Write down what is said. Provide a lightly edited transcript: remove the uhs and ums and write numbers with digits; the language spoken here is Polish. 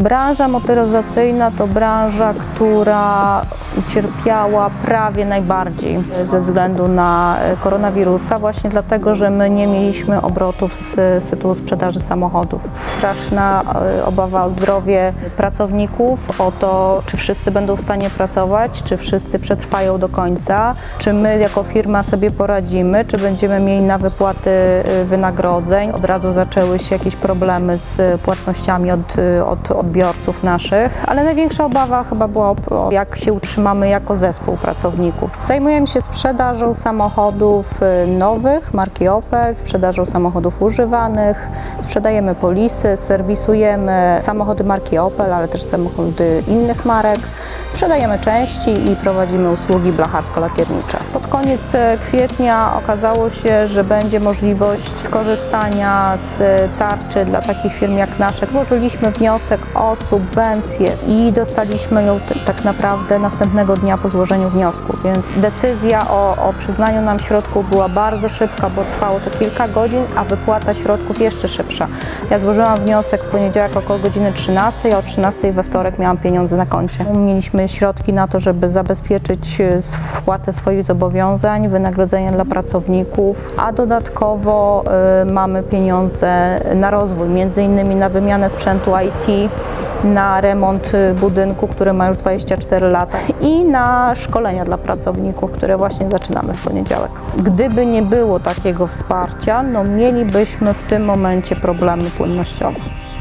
Branża motoryzacyjna to branża, która ucierpiała prawie najbardziej ze względu na koronawirusa, właśnie dlatego, że my nie mieliśmy obrotów z tytułu sprzedaży samochodów. Straszna obawa o zdrowie pracowników, o to, czy wszyscy będą w stanie pracować, czy wszyscy przetrwają do końca, czy my jako firma sobie poradzimy, czy będziemy mieli na wypłaty wynagrodzeń. Od razu zaczęły się jakieś problemy z płatnościami od odbiorców naszych, ale największa obawa chyba była o jak się utrzymamy jako zespół pracowników. Zajmujemy się sprzedażą samochodów nowych marki Opel, sprzedażą samochodów używanych, sprzedajemy polisy, serwisujemy samochody marki Opel, ale też samochody innych marek. Sprzedajemy części i prowadzimy usługi blacharsko-lakiernicze. Pod koniec kwietnia okazało się, że będzie możliwość skorzystania z tarczy dla takich firm jak nasze. Złożyliśmy wniosek o subwencję i dostaliśmy ją tak naprawdę następnego dnia po złożeniu wniosku, więc decyzja o przyznaniu nam środków była bardzo szybka, bo trwało to kilka godzin, a wypłata środków jeszcze szybsza. Ja złożyłam wniosek w poniedziałek około godziny 13, a o 13 we wtorek miałam pieniądze na koncie. Mieliśmy środki na to, żeby zabezpieczyć wpłatę swoich zobowiązań, wynagrodzenia dla pracowników, a dodatkowo mamy pieniądze na rozwój, między innymi na wymianę sprzętu IT, na remont budynku, który ma już 24 lata i na szkolenia dla pracowników, które właśnie zaczynamy w poniedziałek. Gdyby nie było takiego wsparcia, no mielibyśmy w tym momencie problemy płynnościowe.